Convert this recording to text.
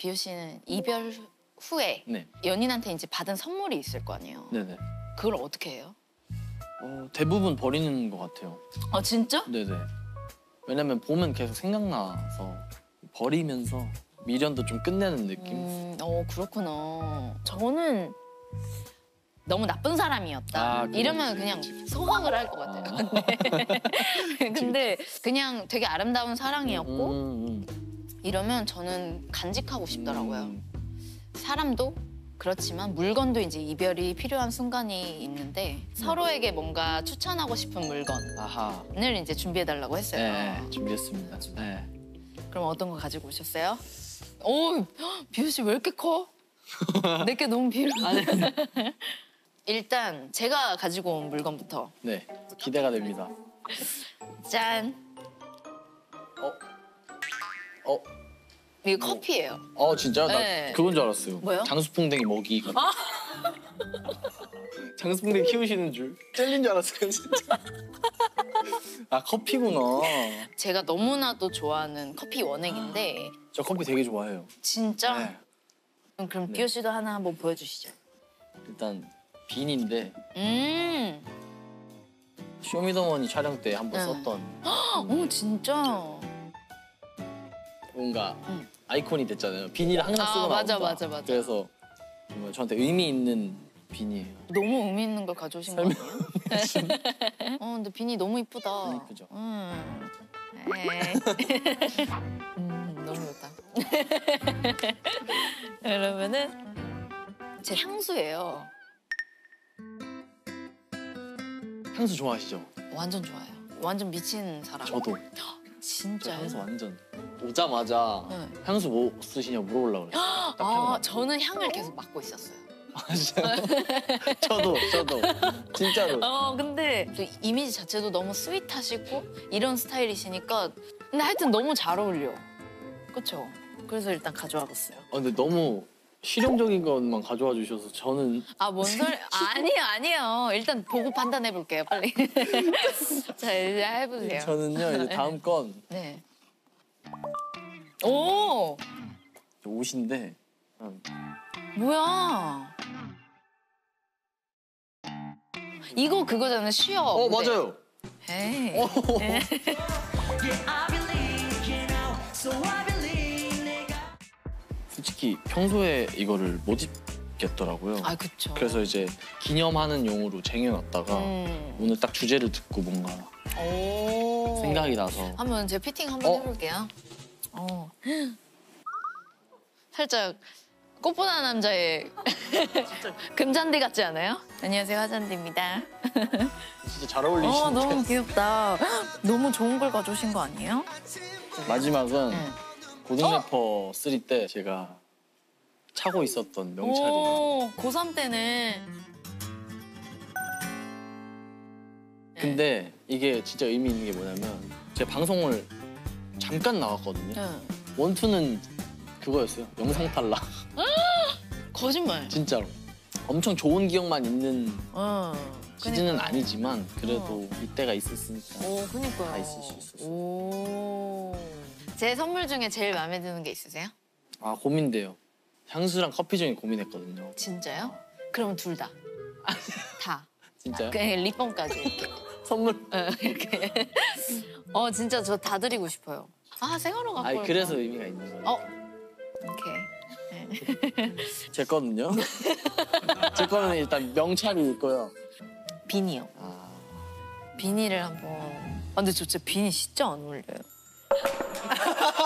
비호 씨는 이별 후에 네. 연인한테 이제 받은 선물이 있을 거 아니에요? 네네. 그걸 어떻게 해요? 대부분 버리는 것 같아요. 아 진짜? 네네. 왜냐면 보면 계속 생각나서 버리면서 미련도 좀 끝내는 느낌? 그렇구나. 저는 너무 나쁜 사람이었다. 이러면 그냥 소각을 할 것 같아요. 근데 그냥 되게 아름다운 사랑이었고 이러면 저는 간직하고 싶더라고요. 사람도 그렇지만 물건도 이제 이별이 필요한 순간이 있는데 서로에게 뭔가 추천하고 싶은 물건을 아하. 이제 준비해달라고 했어요. 네, 준비했습니다. 네. 그럼 어떤 거 가지고 오셨어요? 오, 비호 씨 왜 이렇게 커? 내게 너무 비밀하네. 일단 제가 가지고 온 물건부터. 네, 기대가 됩니다. 짠. 이거 커피예요. 진짜? 네. 나 그건 줄 알았어요. 뭐요? 장수풍뎅이 먹이. 장수풍뎅이 키우시는 줄. 젤리인 줄 알았어요, 진짜. 아, 커피구나. 제가 너무나도 좋아하는 커피 원액인데. 저 커피 되게 좋아해요. 진짜? 네. 그럼 네. 비호 씨도 하나 한번 보여주시죠. 일단 빈인데 음. 쇼미더머니 촬영 때 한번 네. 썼던 오, 진짜? 뭔가 아이콘이 됐잖아요. 비니를 항상 쓰고 나온다. 맞아. 그래서 정말 저한테 의미 있는 비니예요. 너무 의미 있는 걸 가져오신 거 아니에요? 근데 비니 너무 이쁘다. 너무 이쁘죠? 너무 좋다. 그러면은 제 향수예요. 향수 좋아하시죠? 완전 좋아해요. 완전 미친 사람. 저도. 진짜요? 향수 완전. 오자마자 네. 향수 뭐 쓰시냐고 물어보려고 그랬어요. 딱 저는 향을 계속 맡고 있었어요. 진짜요? 저도. 진짜로. 근데 그 이미지 자체도 너무 스윗하시고 이런 스타일이시니까 근데 하여튼 너무 잘 어울려. 그쵸? 그래서 일단 가져와 봤어요. 근데 너무 실용적인 것만 가져와 주셔서 저는 뭔 소리? 아니에요. 일단 보고 판단해 볼게요, 빨리. 자, 이제 해보세요. 저는요, 이제 다음 건 네. 오! 옷인데 뭐야? 이거 그거잖아, 쉬어. 무대. 맞아요. 에이. 솔직히 평소에 이거를 못 입겠더라고요. 그쵸. 그래서 이제 기념하는 용으로 쟁여놨다가 오늘 딱 주제를 듣고 뭔가 생각이 나서 한번 제가 피팅 한번 해볼게요. 살짝 꽃보다 남자의 금잔디 같지 않아요? 안녕하세요, 화잔디입니다. 진짜 잘 어울리시는데. 너무 귀엽다. 너무 좋은 걸 가져오신 거 아니에요? 마지막은 고등래퍼 3 때 제가 차고 있었던 명찰이에요. 고3 때는. 근데 이게 진짜 의미 있는 게 뭐냐면 제가 방송을 잠깐 나왔거든요. 원투는 그거였어요. 영상 탈락. 거짓말. 진짜로. 엄청 좋은 기억만 있는 시즌은 그러니까요. 아니지만 그래도 이때가 있었으니까 그니까요. 다 있을 수 있었어요. 제 선물 중에 제일 마음에 드는 게 있으세요? 고민돼요. 향수랑 커피 중에 고민했거든요. 진짜요? 그럼 둘 다. 다. 진짜요? 립밤까지 이렇게. 선물? 이렇게. 진짜 저 다 드리고 싶어요. 생활로 갖고 올까? 그래서 의미가 있는 거예요. 오케이. 제 거는요? 제 거는 일단 명찰이 있고요. 비니요. 비니를 한번. 근데 저 진짜 비니 진짜 안 어울려요.